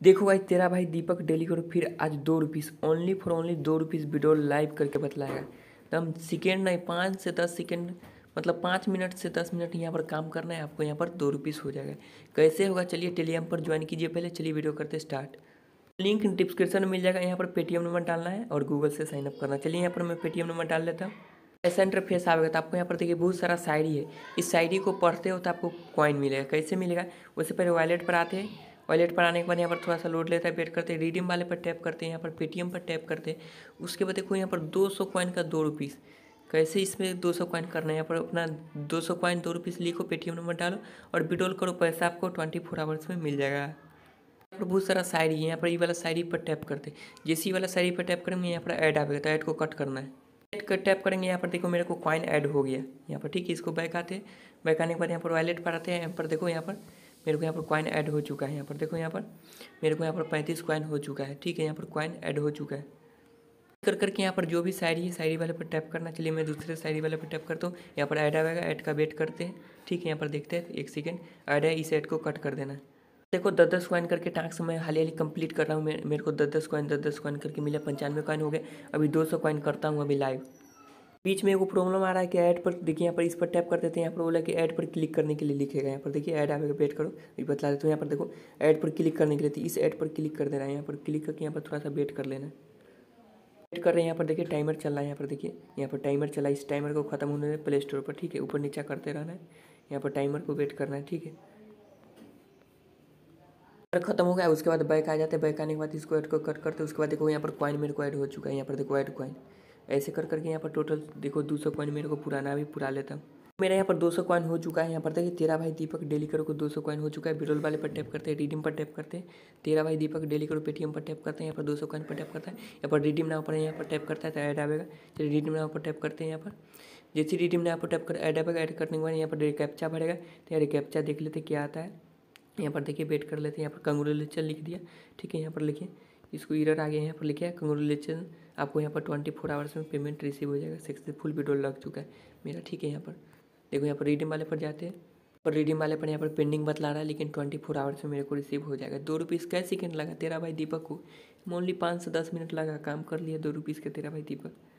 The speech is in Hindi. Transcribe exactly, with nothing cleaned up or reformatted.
देखो भाई तेरा भाई दीपक डेली करो फिर आज दो रुपीज़ ओनली फॉर ओनली दो रुपीज़ वीडियो लाइव करके बतलाएगा। एकदम सेकेंड नहीं, पाँच से दस सेकेंड मतलब पाँच मिनट से दस मिनट यहाँ पर काम करना है आपको, यहाँ पर दो रुपीज़ हो जाएगा। कैसे होगा चलिए टेलीग्राम पर ज्वाइन कीजिए। पहले चलिए वीडियो करते स्टार्ट। लिंक डिस्क्रिप्शन में मिल जाएगा। यहाँ पर पेटीएम नंबर डालना है और गूगल से साइन अप करना। चलिए यहाँ पर मैं पेटीएम नंबर डाल लेता हूँ। ऐसा इंटरफेस आएगा तो आपको यहाँ पर देखिए बहुत सारा शायरी है। इस शायरी को पढ़ते हो तो आपको कॉइन मिलेगा। कैसे मिलेगा? उससे पहले वॉलेट पर आते हैं। वॉलेट पर आने के बाद यहाँ पर थोड़ा सा लोड लेता है, वेट करते हैं। रिडीम वाले पर टैप करते हैं, यहाँ पर पेटीएम पर टैप करते हैं। उसके बाद देखो यहाँ पर दो सौ कॉइन का दो रुपीज़। कैसे इसमें दो सौ कॉइन करना है? यहाँ पर अपना दो सौ कॉइन दो रुपीज़ लिखो, पेटीएम नंबर डालो और विड्रॉल करो। पैसा आपको ट्वेंटी फोर आवर्स में मिल जाएगा। यहाँ पर बहुत सारा शायरी है। यहाँ पर ये वाला शायरी पर टैप करते हैं। जैसे ही वाला शायरी पर टैप करेंगे यहाँ पर ऐड आएगा, तो ऐड को कट करना है। ऐड कर टैप करेंगे, यहाँ पर देखो मेरे को कॉइन ऐड हो गया यहाँ पर। ठीक है, इसको बैक आते हैं। बैक आने के बाद यहाँ पर वॉलेट पर आते हैं। यहाँ पर देखो यहाँ पर मेरे को यहाँ पर कॉइन ऐड हो चुका है। यहाँ पर देखो यहाँ पर मेरे को यहाँ पर पैंतीस कॉइन हो चुका है। ठीक है, यहाँ पर कॉइन ऐड हो चुका है। कर करके यहाँ पर जो भी शायरी है शायरी वाले पर टैप करना। चलिए मैं दूसरे शायरी वाले पर टैप करता हूँ। यहाँ पर ऐड आएगा, ऐड का वेट करते हैं। ठीक है, यहाँ पर देखते हैं एक सेकेंड ऐड है, इस ऐड को कट कर देना है। देखो दस दस कॉइन करके टास्क मैं हाली हाली कंप्लीट कर रहा हूँ। मेरे को दस दस कॉइन दस दस कॉइन करके मिला, पंचानवे कॉइन हो गए। अभी दो सौ कॉइन करता हूँ अभी लाइव। बीच में वो प्रॉब्लम आ रहा है कि ऐड पर देखिए, यहाँ पर इस पर टैप कर देते हैं। यहाँ पर बोला कि ऐड पर क्लिक करने के लिए लिखेगा। यहाँ पर देखिए ऐड आएगा, वेट करो ये बतला देता हूँ। यहाँ पर देखो ऐड पर क्लिक करने के लिए इस ऐड पर क्लिक कर देना है। यहाँ पर क्लिक करके यहाँ पर थोड़ा सा वेट कर लेना है। वेट कर रहे हैं। यहाँ पर देखिए टाइमर चल रहा है। यहाँ पर देखिए यहाँ पर टाइमर चला। इस टाइमर को खत्म होने दें प्ले स्टोर पर। ठीक है, ऊपर नीचा करते रहना है। यहाँ पर टाइमर को वेट करना है। ठीक है, खत्म हो गया। उसके बाद बैक आ जाते हैं। बैक आने के बाद इसको ऐड को कट करते हैं। उसके बाद देखो यहाँ पर कॉइन मेरे को ऐड हो चुका है। यहाँ पर देखो ऐड कॉइन ऐसे कर करके यहाँ पर टोटल देखो दो सौ कॉइन मेरे को पुराना भी पुरा लेता हूँ। मेरा यहाँ पर दो सौ कॉइन हो चुका है। यहाँ पर देखिए तेरा भाई दीपक डेली करो को दो सौ कॉइन हो चुका है। विड्रॉल वाले पर टैप करते हैं, रिडीम पर टैप करते हैं। तेरा भाई दीपक डेली करो पेटीएम पर टैप करते हैं। यहाँ पर दो सौ कॉइन पर टैप करता है। यहाँ पर रिडीम नाव पर यहाँ पर टैप करता है तो ऐड आएगा। चलिए रिडीम नाव पर टैप करते हैं। यहाँ पर जैसे रिडीम नाव पर टैप कर ऐड आएगा। ऐड करने के बाद यहाँ पर रिकैप्चा भरेगा। तो रिकैप्चा देख लेते क्या आता है। यहाँ पर देखिए वेट कर लेते हैं। यहाँ पर कंग्रेचुलेशन लिख दिया। ठीक है, यहाँ पर लिखिए इसको एरर आ गया। यहाँ पर लिखा है कंग्रेचुलेशन, आपको यहाँ पर ट्वेंटी फोर आवर्स में पेमेंट रिसीव हो जाएगा। सक्सेसफुल विड्रॉल लग चुका है मेरा। ठीक है, यहाँ पर देखो यहाँ पर रिडीम वाले पर जाते हैं। पर रिडीम वाले पर यहाँ पर पेंडिंग बतला रहा है, लेकिन ट्वेंटी फोर आवर्स में मेरे को रिसीव हो जाएगा। दो रुपीज़ का सेकेंड लगा तेरा भाई दीपक को। ओनली पाँच से दस मिनट लगा, काम कर लिया दो रुपीज़ का तेरा भाई दीपक।